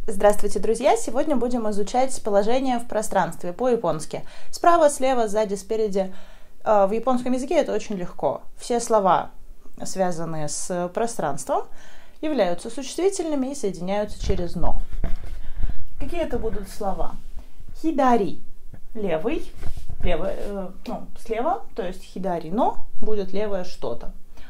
Здравствуйте, друзья! Сегодня будем изучать положение в пространстве по-японски. Справа, слева, сзади, спереди. В японском языке это очень легко. Все слова, связанные с пространством, являются существительными и соединяются через «но». Какие это будут слова? Хидари – левый, слева, то есть хидари но будет левое что-то.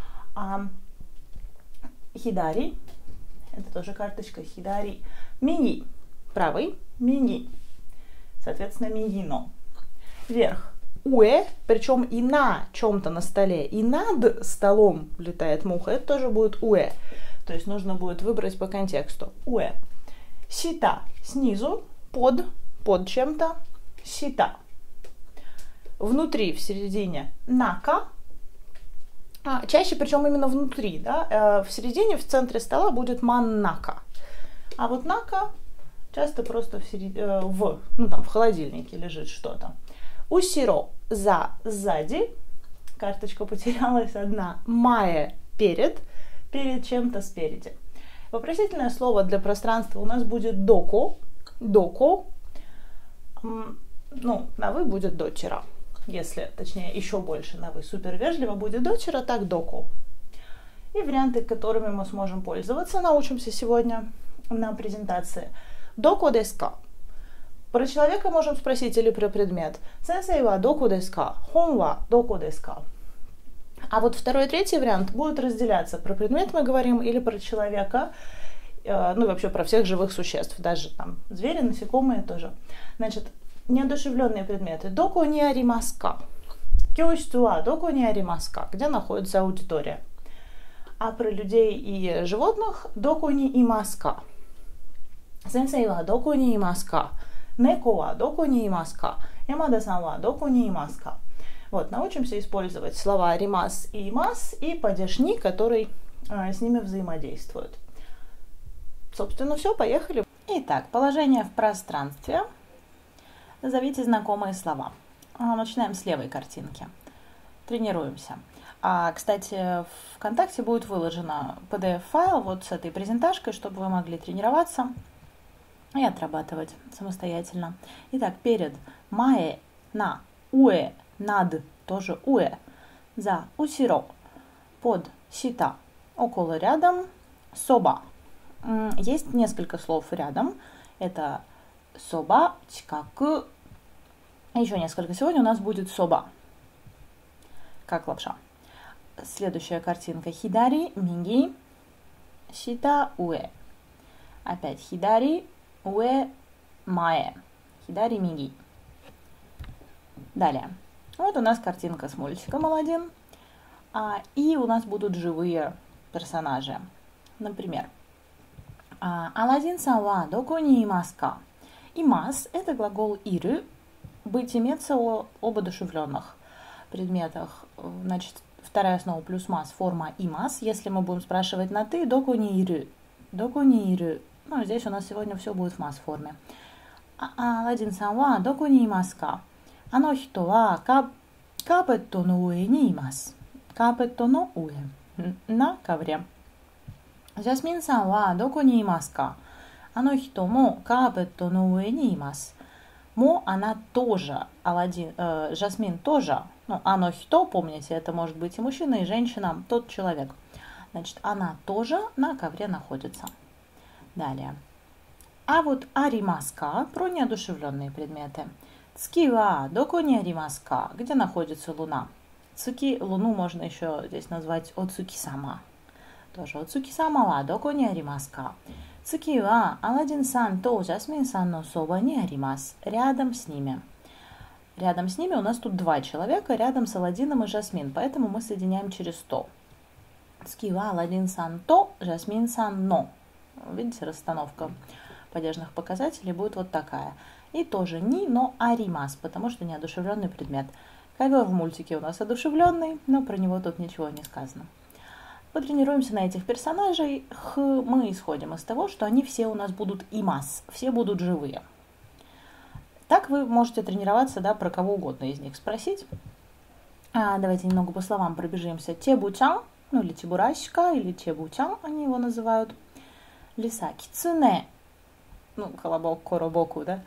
Хидари – это тоже карточка хидари. Мини – правый, мини, соответственно, мини-но. Вверх – уэ, причем и на чем-то на столе, и над столом летает муха, это тоже будет уэ. То есть нужно будет выбрать по контексту. Уэ. Сита – снизу, под чем-то, сита. Внутри, в середине – нака. Чаще, причем именно внутри, да? В середине, в центре стола будет маннака. А вот нака часто просто в холодильнике лежит что-то. Усиро – сзади. Карточка потерялась одна. Мае – перед чем-то спереди. Вопросительное слово для пространства у нас будет доко. Доко. На вы будет дочера. Если, точнее, еще больше на вы супер вежливо будет дочера, так доко. И варианты, которыми мы сможем пользоваться, научимся сегодня на презентации. Доко десу ка? Про человека можем спросить или про предмет. Сенсей ва доко десу ка? Хон ва доко десу ка? А вот второй и третий вариант будут разделяться. Про предмет мы говорим или про человека, и вообще про всех живых существ, даже там звери, насекомые тоже. Значит, неодушевленные предметы. Доко ни аримасу ка? Кёшицу ва доко ни аримасу ка? Где находится аудитория? А про людей и животных доко ни имасу ка? Сенсей ва доко ни имасу ка? Неко ва доко ни имасу ка? Ямада-сан ва доко ни имасу ка? Вот, научимся использовать слова аримас и имас и падеж ни, который с ними взаимодействует. Собственно, все, поехали. Итак, положение в пространстве. Назовите знакомые слова. Начинаем с левой картинки. Тренируемся. Кстати, в ВКонтакте будет выложена PDF-файл вот с этой презентажкой, чтобы вы могли тренироваться и отрабатывать самостоятельно. Итак, перед мае, на, уэ, над, тоже уэ, за, усиро, под, сита, около, рядом, соба. Есть несколько слов рядом. Это соба, чикаку. Еще несколько. Сегодня у нас будет соба, как лапша. Следующая картинка. Хидари, миги, сита, уэ. Опять хидари, уэ, мае. Хидари, миги. Далее. Вот у нас картинка с мультиком Аладдин. И у нас будут живые персонажи. Например, Аладдин-сан ва доко ни имасу ка? Имас – это глагол иру, быть, иметься об одушевленных предметах. Значит, вторая основа плюс мас, форма имас. Если мы будем спрашивать на ты, доко ни иру. Доко ни иру. Здесь у нас сегодня все будет в мас форме. Аладдин-сан ва доко ни имасу ка? Ано хито ва капетто но уэ ни имасу. Капетто но уэ. На ковре. Жасмин-сан ва доко ни имасу ка? Ано хито мо капетто но уэ ни имасу. Мо, она тоже, Жасмин тоже, ано хито, помните, это может быть и мужчина, и женщина, тот человек. Значит, она тоже на ковре находится. Далее. А вот аримасу ка про неодушевленные предметы. Цуки ва доко ни аримасу ка? Где находится луна? Цуки, луну можно еще здесь назвать оцуки-сама. Тоже оцуки-сама ва доко ни аримасу ка? Цуки ва Аладдин-сан то Жасмин-сан но соба ни аримасу. Рядом с ними. Рядом с ними у нас тут два человека, рядом с Аладдином и Жасмин, поэтому мы соединяем через то. Цуки ва Аладдин-сан то Жасмин-сан но. Видите, расстановка падежных показателей будет вот такая. И тоже ни, но аримасу, потому что неодушевленный предмет. Ковер в мультике у нас одушевленный, но про него тут ничего не сказано. Потренируемся на этих персонажей. Мы исходим из того, что они все у нас будут имас, все будут живые. Так вы можете тренироваться, про кого угодно из них спросить. Давайте немного по словам пробежимся. Тебу-чан, или Тебурашка, или Тебу-чан, они его называют. Лиса, кицуне, ну, колобок, коробоку, да.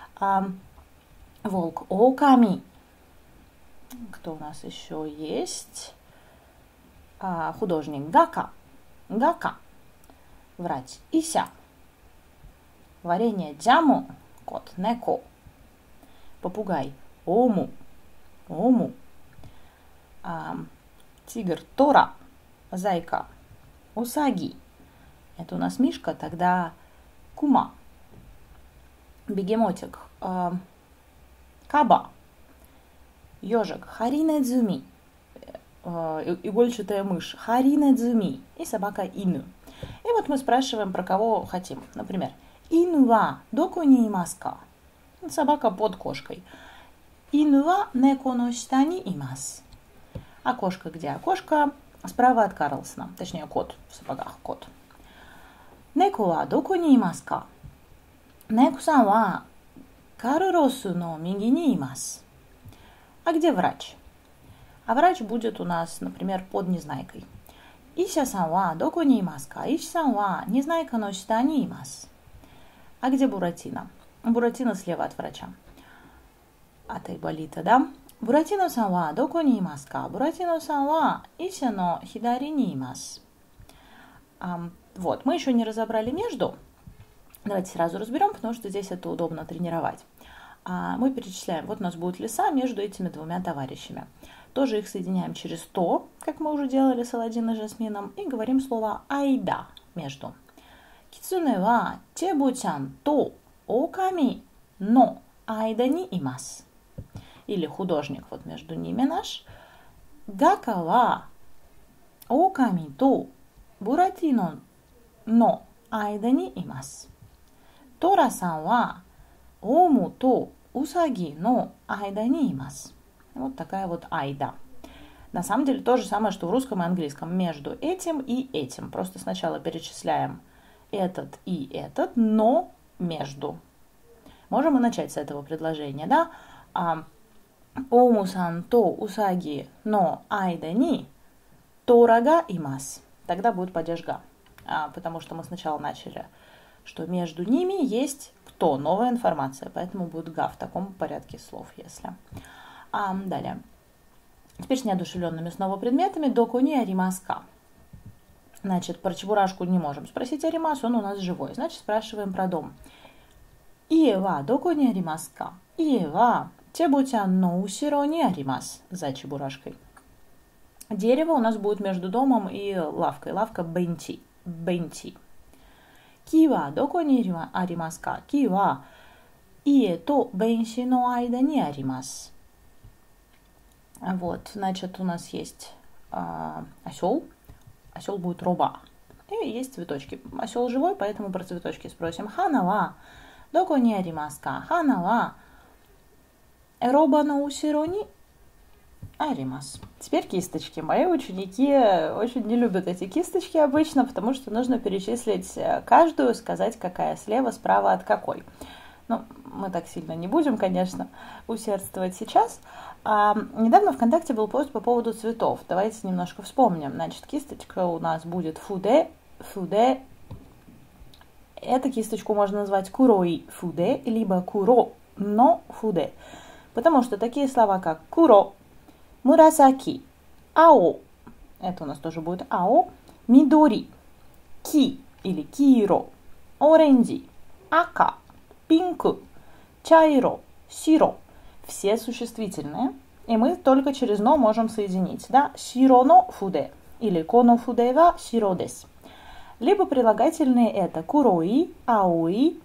Волк оками. Кто у нас еще есть? Художник гака. Гака. Врач ися. Варенье джаму. Кот неко. Попугай ому. Ому. Тигр тора. Зайка усаги. Это у нас мишка, тогда кума. Бегемотик каба. Ежик харинэдзуми. Игольчатая мышь харинэдзуми. И собака ину. И вот мы спрашиваем, про кого хотим. Например, ину ва доко ни имасу ка? Собака под кошкой. Ину ва неко но шита ни имасу. А кошка где? А кошка справа от Карлсона. Точнее, кот в сапогах. Кот. Неко ва доко ни имасу ка? Неко-сан ва каруросу но миги ни имасу. А где врач? А врач будет у нас, например, под Незнайкой. Ися-сан ва доко ни имасу ка? Ися-сан ва Незнайка но шита ни имасу. А где Буратино? Буратино слева от врача. От Айболита, да? Буратино-сан ва доко ни имасу ка? Буратино-сан ва ися но хидари ни имасу. Вот, мы еще не разобрали между. Давайте сразу разберем, потому что здесь это удобно тренировать. Мы перечисляем. Вот у нас будут леса между этими двумя товарищами. Тоже их соединяем через то, как мы уже делали с Аладдин и Жасмином, и говорим слово айда между. Кицуне ва чебу-чан то оками но айда ни имасу. Или художник вот между ними наш. Гака ва оками то буратино но айда ни имасу. Тора-сан ва ому то усаги но айда ни имасу. Вот такая вот айда. На самом деле то же самое, что в русском и английском. Между этим и этим. Просто сначала перечисляем этот и этот, но между. Можем и начать с этого предложения, да? Ому-сан то усаги но айда ни тора га имасу. Тогда будет падеж га. Потому что мы сначала начали, что между ними есть кто? Новая информация. Поэтому будет га в таком порядке слов, если. Далее. Теперь с неодушевленными снова предметами. Доко ни аримасу ка? Значит, про Чебурашку не можем спросить аримасу, он у нас живой. Значит, спрашиваем про дом. Ие ва доко ни аримасу ка? Ие ва чебу-чан но усиро ни аримасу. За Чебурашкой. Дерево у нас будет между домом и лавкой. Лавка бенти. Бенти. Ки ва доко ни аримасу ка? Ки ва ие то бенши но айда ни аримасу. Вот, значит, у нас есть осел. Осел будет роба. И есть цветочки. Осел живой, поэтому про цветочки спросим. Хана ва доко ни аримасу ка? Хана ва роба но усиро ни аримасу. Теперь кисточки. Мои ученики очень не любят эти кисточки обычно, потому что нужно перечислить каждую, сказать, какая слева, справа от какой. Ну, мы так сильно не будем, конечно, усердствовать сейчас. Недавно в ВКонтакте был пост по поводу цветов. Давайте немножко вспомним. Значит, кисточка у нас будет фуде. Фуде. Эту кисточку можно назвать курои фуде, либо куро но фуде. Потому что такие слова, как куро, мурасаки, ао, это у нас тоже будет ао, мидори, ки или киро, оранжи, ака, пинку, чайро, сиро. Все существительные, и мы только через но можем соединить, да, сиро но фуде или коно фуде ва сиро дес. Либо прилагательные это курои, аои,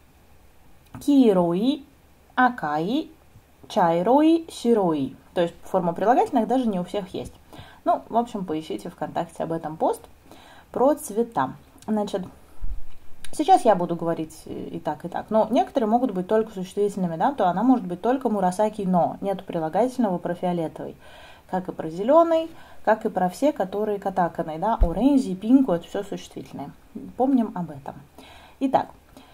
кирои, акаи, чайрои, сирои. То есть форма прилагательных даже не у всех есть. Ну, в общем, поищите ВКонтакте об этом пост про цвета. Значит, сейчас я буду говорить и так, но некоторые могут быть только существительными, да, то она может быть только мурасаки, но нету прилагательного про фиолетовый, как и про зеленый, как и про все, которые катаканы, да, оранжи, пинку, это все существительные. Помним об этом. Итак,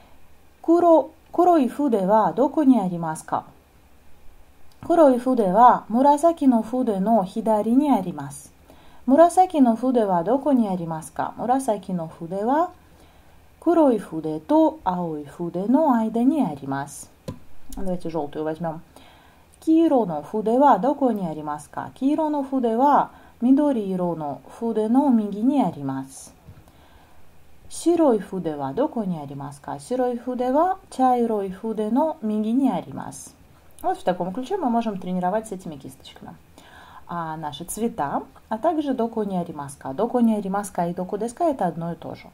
курой фуде ва доко ни аримасу ка? Курой фуде ва мурасаки но фуде но хидари ни аримасу. Мурасаки но фуде ва доко ни аримасу ка? Мурасаки но фуде ва Курой фуде то аой фуде но айда не аримас. Давайте желтую возьмем. Киро но фуде ва доко не аримас ка? Киро но фуде ва мидори иро но фуде но миги не аримас. Широй фуде ва доко не аримас ка? Широй фуде ва чайрой фуде но миги не аримас. Вот в таком ключе мы можем тренировать с этими кисточками. А наши цвета, а также доко не аримаска. Доко не аримаска и доко деска это одно и то же.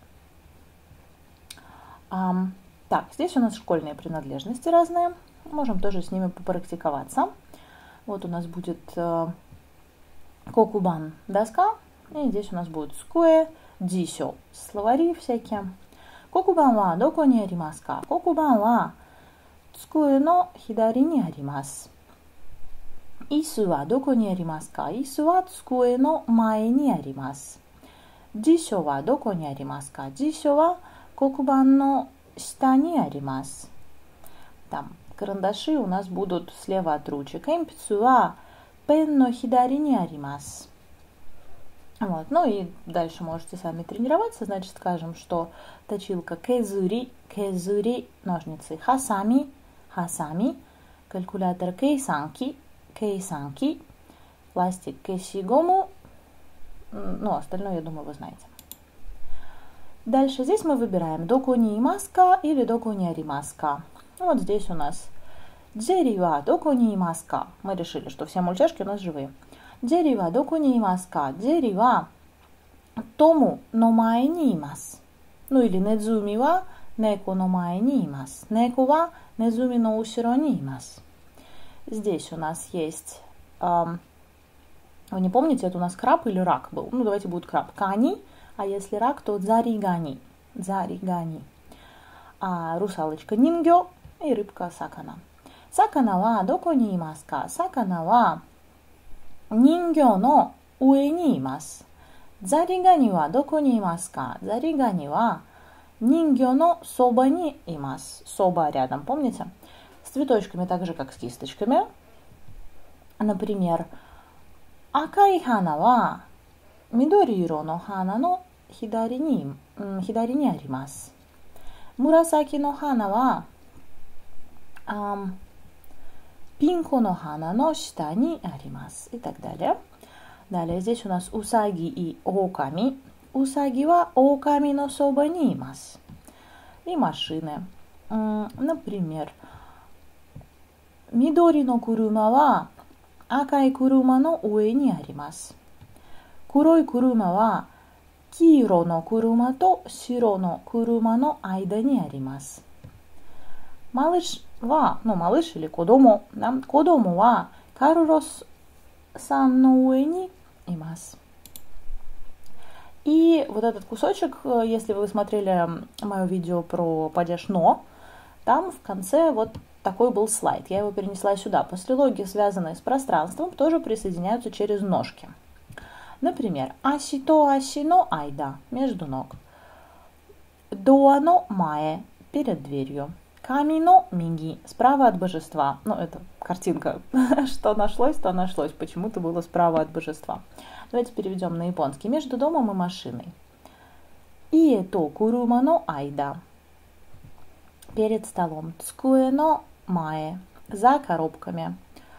Так, здесь у нас школьные принадлежности разные. Можем тоже с ними попрактиковаться. Вот у нас будет кокубан доска. И здесь у нас будет скуэ, дисё. Словари всякие. Кокубан ва доко не аримаска. Кокубан ва скуэ но хидари не аримас. Ису ва доко не аримас ка? Ису ва цкуэ но маэ не аримас. Дисё ва доко не аримас ка? Дисё ва кокубан но шита не аримас. Там карандаши у нас будут слева от ручек. Эмпицу ва пен но хидари не аримас. Вот. Ну и дальше можете сами тренироваться. Значит, скажем, что точилка кезури, кезури, ножницы хасами, хасами, калькулятор кейсанки, кейсанки, пластик кэсигому, ну, остальное, я думаю, вы знаете. Дальше здесь мы выбираем доко не имаска или доко не аримаска. Вот здесь у нас дзерива доко не имаска. Мы решили, что все мультяшки у нас живые. Дзерива доко не имаска. Дзерива тому но маэ не имас. Ну или недзуми ва неко но маэ не имас. Неко ва недзуми но усиро не имас. Здесь у нас есть, вы не помните, это у нас краб или рак был? Ну, давайте будет краб. Кани, а если рак, то заригани. Заригани. А русалочка нингё и рыбка сакана. Сакана ва доко не имаска? Сакана ва нингё но уэ не имас. Заригани ва доко не имаска? Заригани ва нингё но соба не имас. Соба рядом, помните? С цветочками так же, как с кисточками. Например, акай хана ва мидори иро но хана но хидари не аримас. Мурасаки но хана ва пинко но хана но шита ни аримас. И так далее. Далее здесь у нас усаги и оками. Усаги ва оками но соба не имас. И машины. Например, мидори но курума ва акай курума но уэ не аримас. Курой курума ва киро но курума то широ но курума но айда не аримас. Малыш ва, ну малыш или кодому, да? Кодому ва карурос сан но уэ не имас. И вот этот кусочек, если вы смотрели мое видео про падеж но, там в конце вот такой был слайд. Я его перенесла сюда. Послелоги, связанные с пространством, тоже присоединяются через ножки. Например, асито асино айда, между ног. Доано мае, перед дверью. Камино миги, справа от божества. Ну, это картинка. Что нашлось, то нашлось. Почему-то было справа от божества. Давайте переведем на японский. Между домом и машиной. Ието курумано айда. Перед столом. Цкуэно мае. За коробками.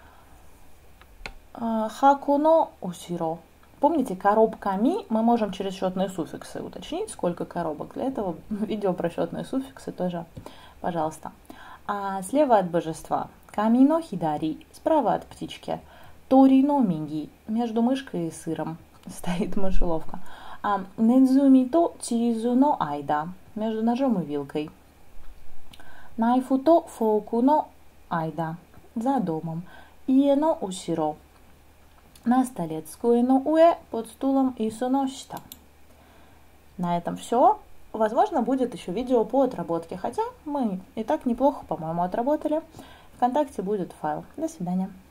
Хакуно усиро. Помните, коробками мы можем через счетные суффиксы уточнить, сколько коробок. Для этого видео про счетные суффиксы тоже, пожалуйста. А слева от божества. Камино хидари. Справа от птички. Торино миги. Между мышкой и сыром стоит мышеловка. Недзумито чизуно айда. Между ножом и вилкой. Найфуто фоукуно айда. За домом. Иено усиро. На столе. Цкуэно уэ. Под стулом исуно шита. На этом все. Возможно, будет еще видео по отработке. Хотя мы и так неплохо, по-моему, отработали. ВКонтакте будет файл. До свидания.